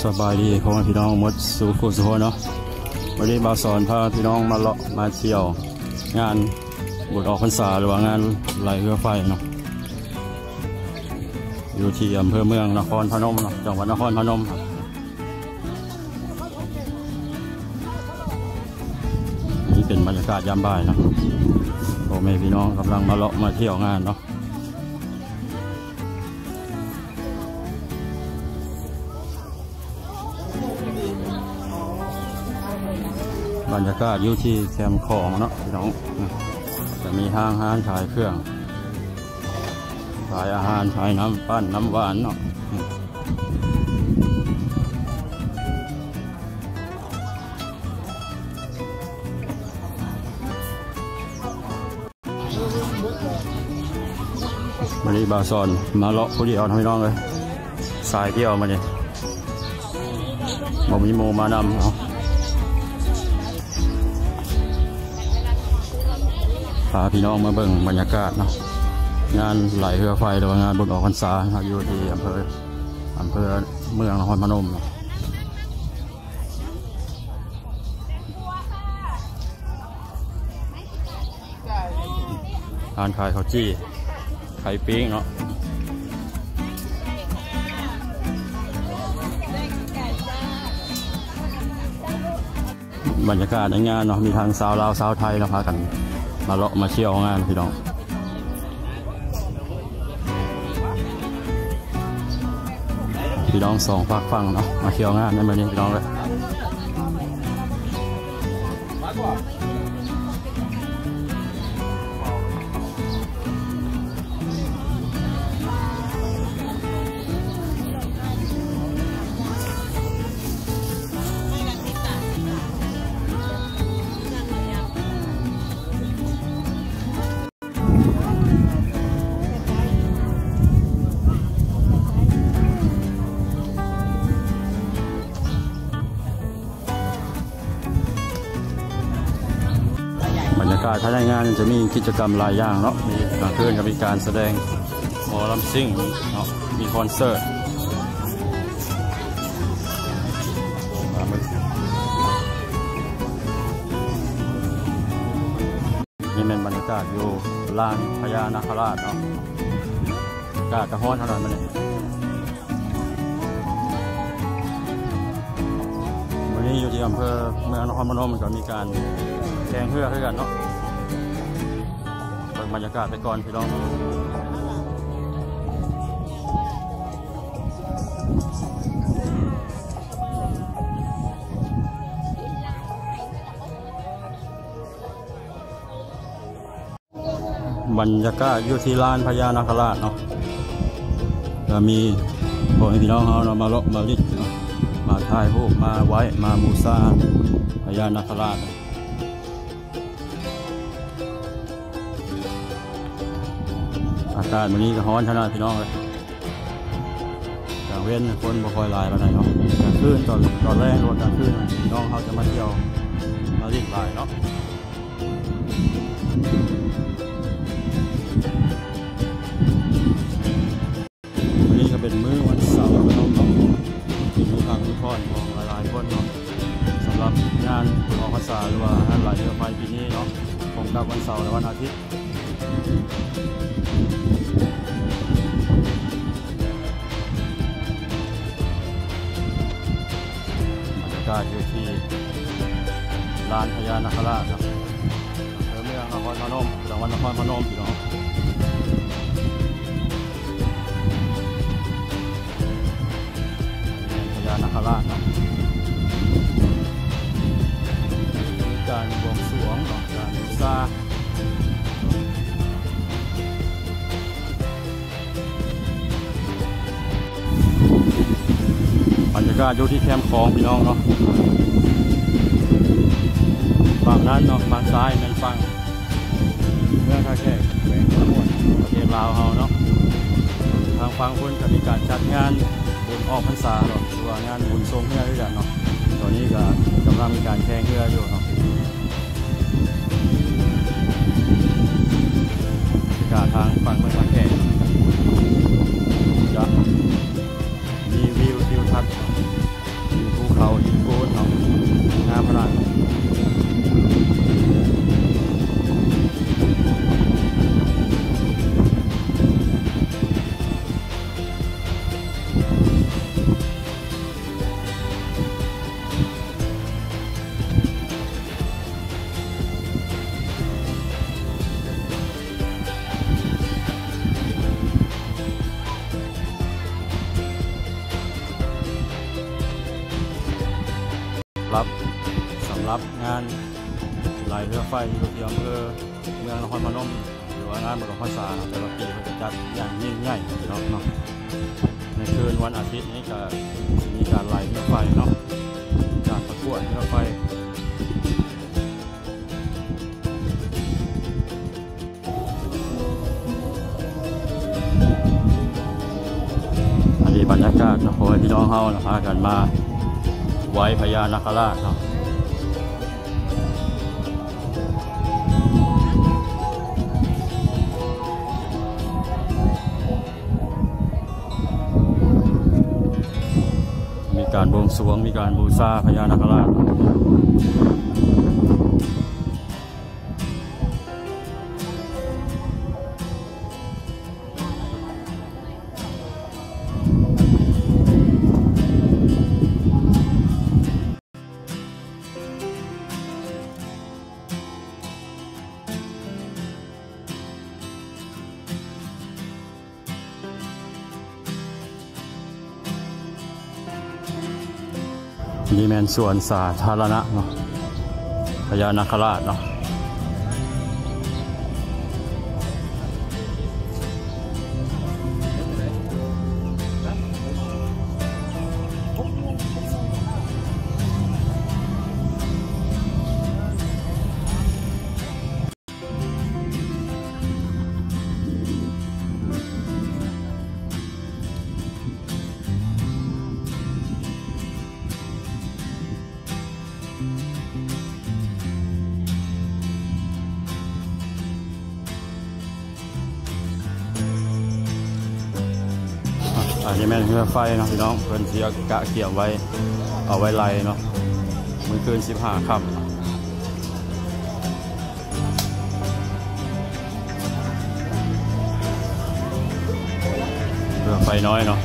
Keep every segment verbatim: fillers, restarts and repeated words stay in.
สบายดีพ่อแม่พี่น้องหมดสู่คู่สู่คนเนาะวันนี้มาสอนพาพี่น้องมาเลาะมาเที่ยวงานบุญออกพรรษาหรือว่างานไหลเรือไฟเนาะอยู่ที่อำเภอเมืองนครพนมเนาะจังหวัดนครพนมนี่เป็นบรรยากาศยามบ่ายเนาะพ่อแม่พี่น้องกำลังมาเลาะมาเที่ยวงานเนาะบรรยากาศอยู่ที่แคมป์ของเนาะพี่น้องจะมีห้างห้างขายเครื่องขายอาหารขายน้ำปั้นน้ำหวานเนาะมาดีบาซอนมาเลาะผู้เดียวทำให้น้องเลยสายเที่ยวมาเนี่ยบ่มีโมมานำเอาพาพี่น้องมาเบิ่งบรรยากาศเนาะงานไหลเรือไฟหรือว่างานบุญออกพรรษาอยู่ที่อำเภออำเภอเมืองนครพนมร้านขายข้าวจี้ไข่ปิ้งเนาะบรรยากาศในงานเนาะมีทางสาวลาวสาวไทยเราพากันมาเลาะมาเที่ยวงานพี่น้องพี่น้องสองฝากฟังเนาะมาเที่ยวงานในเมืองนี้พี่น้องเลยบรรยากาศภายในงานจะมีกิจกรรมหลายอย่างเนาะมีกลางคืนก็มีการแสดงหมอลำซิ่งเนาะมีคอนเสิร์ตนี่เป็นบรรยากาศอยู่ลานพญานาคราชเนาะอากาศกระห้อนเท่านั้นมันเลยวันนี้อยู่ที่อำเภอเมืองนครพนมก็มีการแข่งเรือด้วยกันเนาะเปิดบรรยากาศไปก่อนพี่น้องบรรยากาศอยู่ที่ลานพญานาคราชเนาะจะมีพวกพี่น้องเขาเนาะมาเลาะมาลิดเนาะมาถ่ายรูปมาไว้มาบูชาพญานาคราชอากาศวันนี้ก็ร้อนขนาดพี่น้องเลยกลางเว้นคนบ่คอยลายไปไหนเนาะกลางคืนตอนตอนแรกรถกลางคืนพี่น้องเขาจะมาเที่ยวมาลิ่นลายเนาะวันนี้ก็เป็นมื้อวันเสาร์พี่น้องเนาะมีมือพักมือพ่อนของหลายๆคนเนาะสำหรับงานบุญออกพรรษาหรือว่างานไหลเรือไฟปีนี้เนาะตรงกับวันเสาร์และวันอาทิตย์อยู่ที่ลานพญานาคราชครับอำเภอเมืองนครพนมจังหวัดนครพนมพี่น้องพญานาคราชครับมีการบวงสรวงการบูชาบรรยากาศอยู่ที่แคมป์ของพี่น้องเนาะฝั่งนั้นเนาะฝั่งซ้ายเป็นฝั่งเมืองท่าแขกแขวงขมวนประเทศลาวเฮาเนาะทางฝั่งคนจะมีการจัดงานบุญออกพรรษาเนาะหรือว่างานบุญทรงเรือด้วยกันเนาะตอนนี้ก็กำลังมีการแข่งเรืออยู่เนาะการทางฝั่งเมืองท่าแขกจะมีวิวทิวทัศน์ำหรับสำหรับงานลายเรือไฟอยู่ที่อำเภอเมืองนครพนมหรือว่างานบุญพรรษาแต่ละปีเขาจะจัดอย่างยิ่งใหญ่เนาะเนาะในคืนวันอาทิตย์นี้ก็มีการลายเรือไฟเนาะการประกวดเรือไฟอันนี้บรรยากาศนะพอพี่น้องเฮานะพากันมาไหว้พญานาคราชเนาะมีการบวงสรวงมีการบูชาพญานาคราชนี่แมนส่วนสาธารณะเนาะพญานาคราชเนาะอันนี้แม่นเรือไฟเนาะพี่น้องเพิ่นเสียกะเกี่ยวไว้เอาไว้ไล่เนาะมื้อคืนสิบห้าค่ำเรือไฟน้อยเนาะ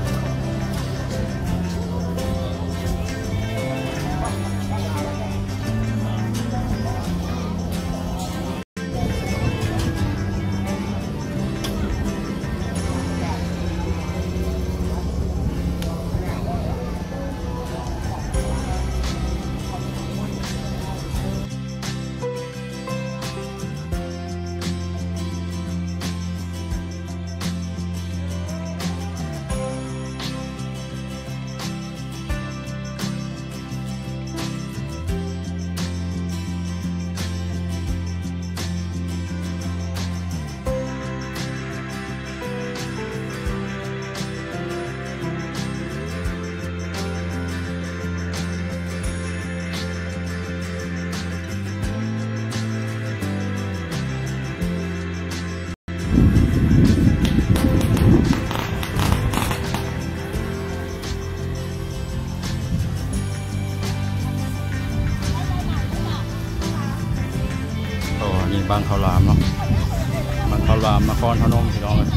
นี่บางข้าวหลามเนาะบางข้าวหลามนครพนมพี่น้องเลย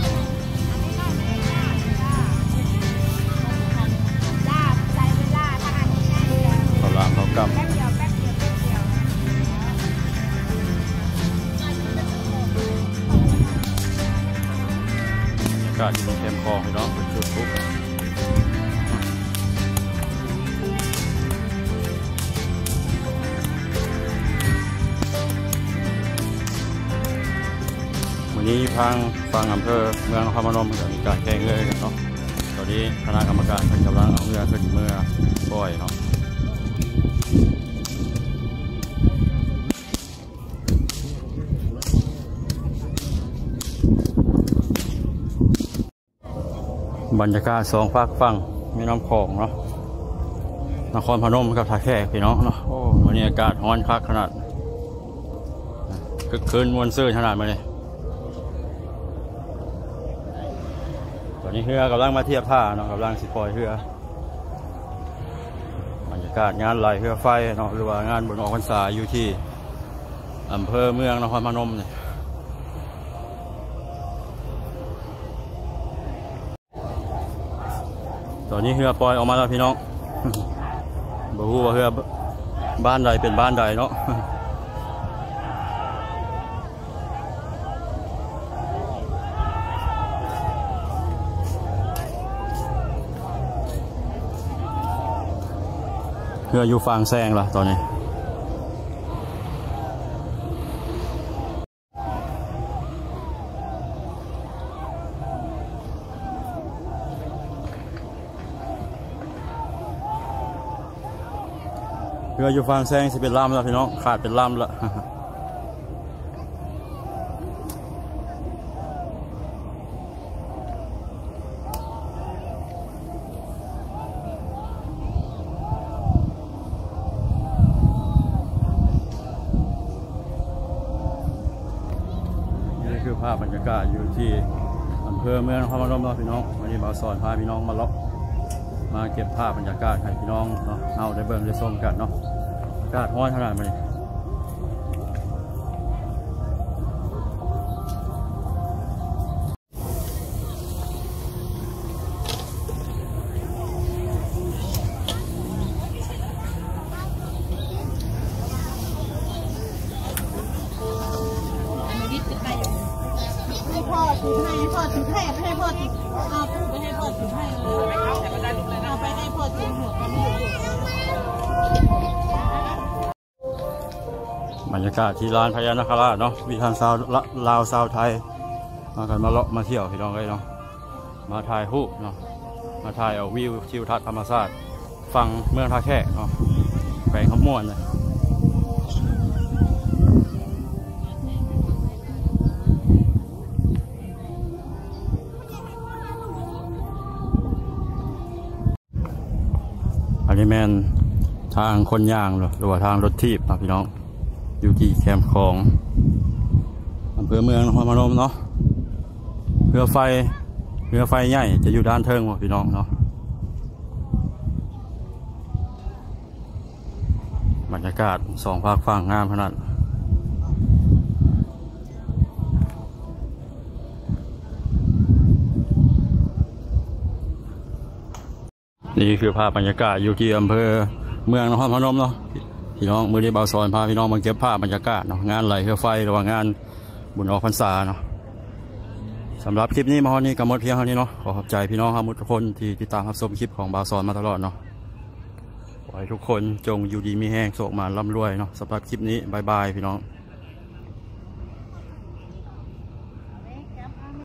ข้าวหลามข้าวกำบรรยากาศอยู่ในแคมป์คลองพี่น้องเป็นจุดปุ๊บนี้ทางฟังอำเภอเมืองนครพนมจะมีการแข่งเรือกันเนาะตอนนี้คณะกรรมการกำลังเอาเรือขึ้นเมื่อปล่อยเนาะบรรยากาศสองภาคฟังมีน้ำคลองเนาะนครพนมกับท่าแขกพี่น้องเนาะโอ้วันนี้อากาศร้อนคักขนาดคึกคืนมวลซื่นขนาดมาเลยตอนนี้เรือกำลังมาเทียบท่าเนาะกำลังสิปล่อยเรือบรรยากาศงานไหลเรือไฟเนาะหรือว่างานบุญออกพรรษาอยู่ที่อำเภอเมืองนครพนมเนี่ยตอนนี้เรือปล่อยออกมาแล้วพี่น้องบ่รู้ว่าเรือบ้านใดเป็นบ้านใดเนาะพื่ออยู่ฟางแซงละตอนนี้เพื่ออยู่ฟางแซงสิเป็นลำแล้วพี่น้องขาดเป็นลำละนี่คือภาพบรรยากาศอยู่ที่อำเภอเมืองนครพนมเราพี่น้องวันนี้บ่าวสอนพาพี่น้องมาเลาะมาเก็บภาพบรรยากาศให้พี่น้องเนาะเอาได้เบิ่งได้ชมกันเนาะอากาศร้อนขนาดนี้ให้พ่อถือให้พ่อถือให้ให้พ่อถือเอาไปให้พ่อถือให้เลยเอาไปให้พ่อถือหัวกันอยู่บรรยากาศที่ร้านพญานาคราชเนาะมีทางซาวลาวซาวไทยมากันมาเลาะมาเที่ยวพี่น้องเลยเนาะมาถ่ายรูปเนาะมาถ่ายเอาวิวทิวทัศน์ธรรมชาติฝั่งเมืองท่าแขกเนาะแขวงขมวนเลยอันนี้แมนทางคนย่างหรือว่าทางรถทีบนะพี่น้องอยู่ที่แคมป์ของอำเภอเมืองนครพนมเนาะเรือไฟเรือไฟใหญ่จะอยู่ด้านเทิงพี่น้องเนาะบรรยากาศสองภาคฝั่งงามขนาดนี่คือภาพบรรยากาศอยู่ที่อำเภอเมืองนครพนมเนาะพี่น้องมือที่บ่าวสอนพาพี่น้องมาเก็บภาพบรรยากาศเนาะงานไหลเรือไฟหรือว่างานบุญออกพรรษาเนาะสำหรับคลิปนี้มาฮอนี้กับมดเพียงเท่านี้เนาะขอขอบใจพี่น้องทุกคนที่ติดตามรับชมคลิปของบ่าวสอนมาตลอดเนาะขอให้ทุกคนจงอยู่ดีมีแห้งโศกมาร่ำรวยเนาะสำหรับคลิปนี้บายบายพี่น้อง